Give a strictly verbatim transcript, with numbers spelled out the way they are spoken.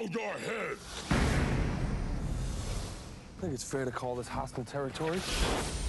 Hold your head! I think it's fair to call this hostile territory.